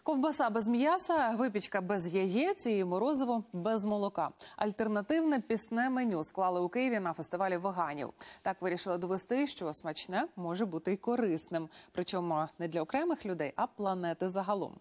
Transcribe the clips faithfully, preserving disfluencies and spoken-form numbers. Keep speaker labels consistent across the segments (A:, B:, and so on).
A: Ковбаса без м'яса, випічка без яєць і морозиво без молока. Альтернативне пісне меню склали у Києві на фестивалі веганів. Так вирішили довести, що смачне може бути й корисним. Причому не для окремих людей, а планети загалом.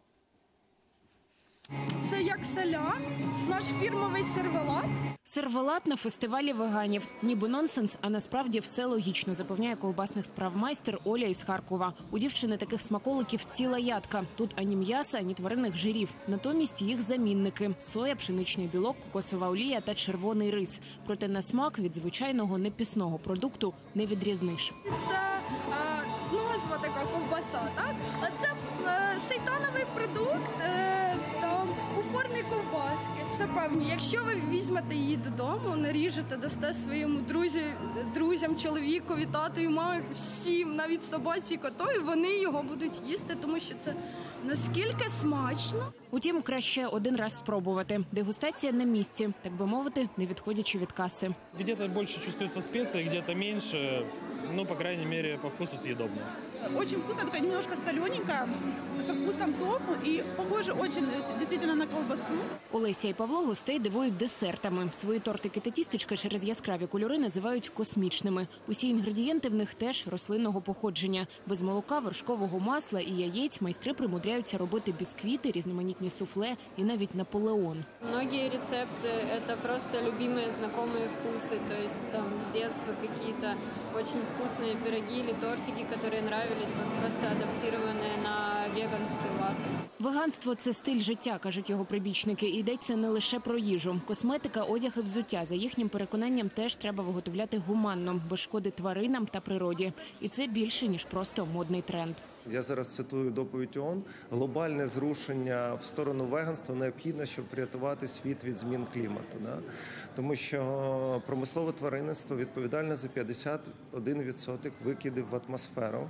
B: Це як салям, наш фірмовий сервелат.
C: Сервелат на фестивалі веганів. Ніби нонсенс, а насправді все логічно, запевняє ковбасних справ майстер Оля із Харкова. У дівчини таких смаколиків ціла ядка. Тут ані м'яса, ані тваринних жирів. Натомість їх замінники – соя, пшеничний білок, кокосова олія та червоний рис. Проте на смак від звичайного непісного продукту не відрізниш.
B: Це е, назва така ковбаса, так? А це е, сейтановий продукт е, там, у формі ковбаски. Це певні, якщо ви візьмете її додому, наріжете, дасте своєму друзі, друзям, чоловікові, татові, мамі, всім, навіть собаці і котові, вони його будуть їсти, тому що це наскільки смачно.
C: Утім, краще один раз спробувати. Дегустація на місці, так би мовити, не відходячи від каси.
D: Где-то більше чувствуется спеції, где-то менше, ну, по крайней мере, по вкусу съедобно.
E: Очень вкусно, такая немножко солененькая, со вкусом тофу и похоже очень действительно на колбасу.
C: Олеся і Павло гостей дивують десертами. Свої тортики та тістечка через яскраві кольори називають космічними. Усі інгредієнти в них теж рослинного походження. Без молока, вершкового масла і яєць майстри примудряються робити бісквіти, різноманітні суфле і навіть Наполеон.
F: Многие рецепты – это просто любимые, знакомые вкусы. То есть там с детства какие-то очень вкусные пироги или тортики, которые нравились, вот просто адаптированные на веганский лад.
C: Веганство – це стиль життя, кажуть його прибічники. І йдеться не лише про їжу. Косметика, одяг і взуття, за їхнім переконанням, теж треба виготовляти гуманно, без шкоди тваринам та природі. І це більше, ніж просто модний тренд.
G: Я зараз цитую доповідь ООН. Глобальне зрушення в сторону веганства необхідно, щоб врятувати світ від змін клімату. Да? Тому що промислове тваринництво відповідальне за п'ятдесят один відсоток викидів в атмосферу.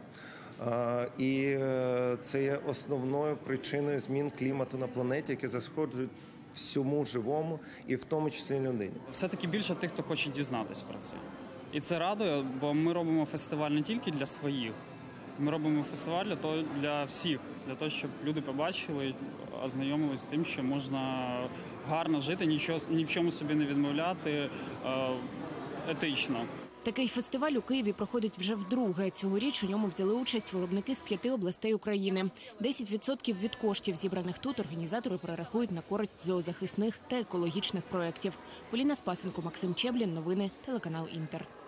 G: І це є основною причиною змін клімату на планеті, які зашкоджують всьому живому, і в тому числі людині.
D: Все-таки більше тих, хто хоче дізнатись про це. І це радує, бо ми робимо фестиваль не тільки для своїх. Ми робимо фестиваль для того, для всіх, для того, щоб люди побачили, ознайомились з тим, що можна гарно жити, нічого, ні в чому собі не відмовляти, етично.
C: Такий фестиваль у Києві проходить вже вдруге. Цьогоріч у ньому взяли участь виробники з п'яти областей України. десять відсотків від коштів, зібраних тут, організатори перерахують на користь зоозахисних та екологічних проєктів. Поліна Спасенко, Максим Чеблін. Новини, телеканал Інтер.